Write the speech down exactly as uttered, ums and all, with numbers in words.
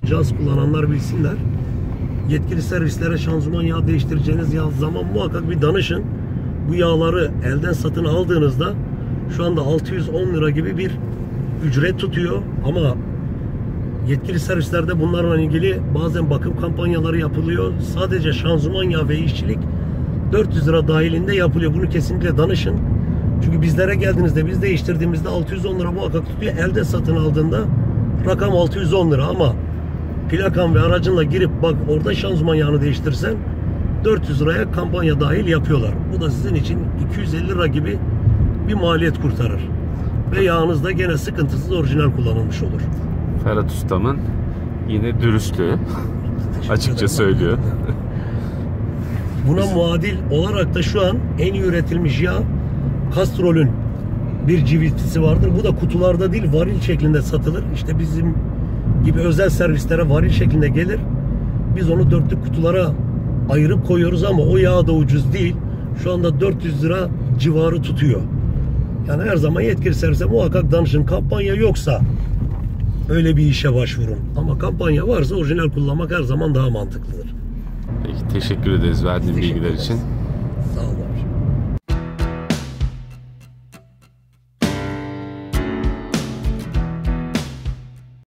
Caz kullananlar bilsinler. Yetkili servislere şanzıman yağı değiştireceğiniz yağ zaman muhakkak bir danışın. Bu yağları elden satın aldığınızda şu anda altı yüz on lira gibi bir ücret tutuyor ama yetkili servislerde bunlarla ilgili bazen bakım kampanyaları yapılıyor. Sadece şanzıman yağı ve işçilik dört yüz lira dahilinde yapılıyor. Bunu kesinlikle danışın. Çünkü bizlere geldiğinizde, biz değiştirdiğimizde altı yüz on lira muhakkak tutuyor. Elde satın aldığında rakam altı yüz on lira ama plakan ve aracınla girip bak orada şanzıman yağını değiştirsen dört yüz liraya kampanya dahil yapıyorlar. Bu da sizin için iki yüz elli lira gibi bir maliyet kurtarır. Ve yağınız da gene sıkıntısız orijinal kullanılmış olur. Ferhat Ustam'ın yine dürüstlüğü açıkça söylüyor. Buna muadil olarak da şu an en iyi üretilmiş yağ Castrol'ün bir civiltisi vardır. Bu da kutularda değil varil şeklinde satılır. İşte bizim gibi özel servislere varil şeklinde gelir. Biz onu dörtlük kutulara ayırıp koyuyoruz ama o yağ da ucuz değil. Şu anda dört yüz lira civarı tutuyor. Yani her zaman yetkili servise muhakkak danışın. Kampanya yoksa öyle bir işe başvurun. Ama kampanya varsa orijinal kullanmak her zaman daha mantıklıdır. Peki, teşekkür ederiz verdiğin bilgiler için. Sağ olun.